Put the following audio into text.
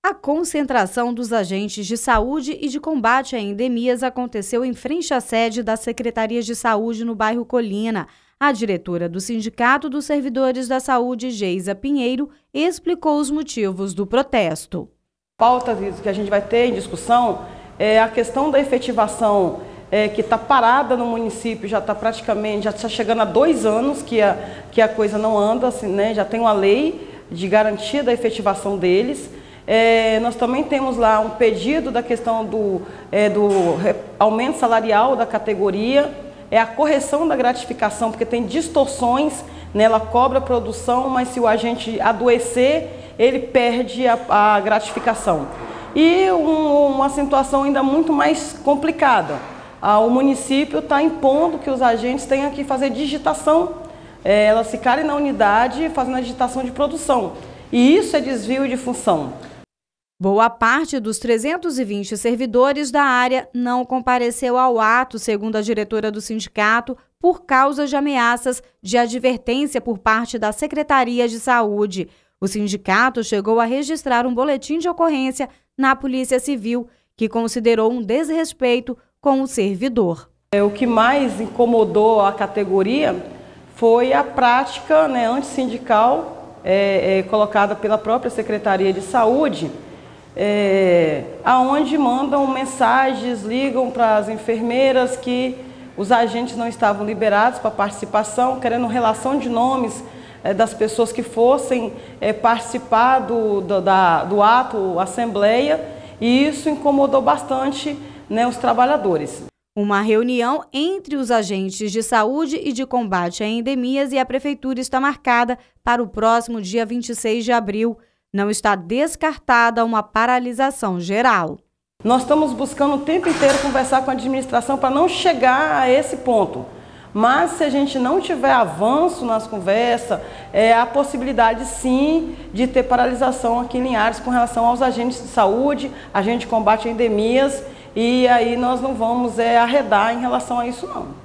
A concentração dos agentes de saúde e de combate a endemias aconteceu em frente à sede da Secretaria de Saúde no bairro Colina. A diretora do Sindicato dos Servidores da Saúde, Geisa Pinheiro, explicou os motivos do protesto. A pauta que a gente vai ter em discussão é a questão da efetivação que está parada no município, já está chegando a 2 anos que a coisa não anda, assim, né? Já tem uma lei de garantia da efetivação deles. Nós também temos lá um pedido da questão do aumento salarial da categoria, a correção da gratificação, porque tem distorções, né? Ela cobra a produção, mas se o agente adoecer, ele perde a gratificação. E uma situação ainda muito mais complicada. O município está impondo que os agentes tenham que fazer digitação, elas ficarem na unidade fazendo a digitação de produção. E isso é desvio de função. Boa parte dos 320 servidores da área não compareceu ao ato, segundo a diretora do sindicato, por causa de ameaças de advertência por parte da Secretaria de Saúde. O sindicato chegou a registrar um boletim de ocorrência na Polícia Civil, que considerou um desrespeito com o servidor. O que mais incomodou a categoria foi a prática, né, antissindical colocada pela própria Secretaria de Saúde, aonde mandam mensagens, ligam para as enfermeiras que os agentes não estavam liberados para participação, querendo relação de nomes das pessoas que fossem participar do ato, assembleia, e isso incomodou bastante, né, os trabalhadores. Uma reunião entre os agentes de saúde e de combate a endemias e a prefeitura está marcada para o próximo dia 26 de abril. Não está descartada uma paralisação geral. Nós estamos buscando o tempo inteiro conversar com a administração para não chegar a esse ponto. Mas se a gente não tiver avanço nas conversas, há possibilidade sim de ter paralisação aqui em Linhares com relação aos agentes de saúde, agente de combate a endemias, e aí nós não vamos arredar em relação a isso não.